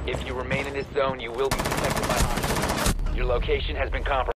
If you remain in this zone, you will be detected by hostiles. Your location has been compromised.